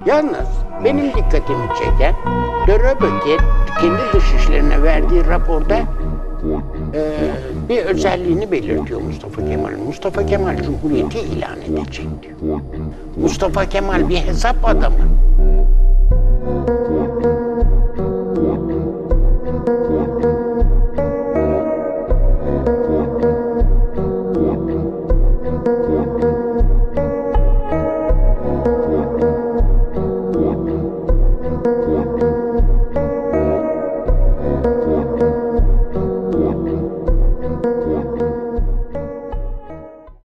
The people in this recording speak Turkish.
Yalnız benim dikkatimi çeken de Röböt'in kendi dışişlerine verdiği raporda bir özelliğini belirtiyor Mustafa Kemal'in. Mustafa Kemal Cumhuriyeti ilan edecek diyor. Mustafa Kemal bir hesap adamı.